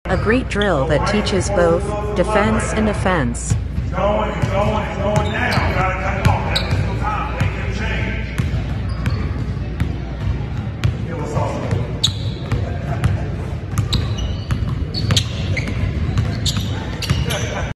A great drill that teaches both defense and offense. Going now. Gotta cut it off.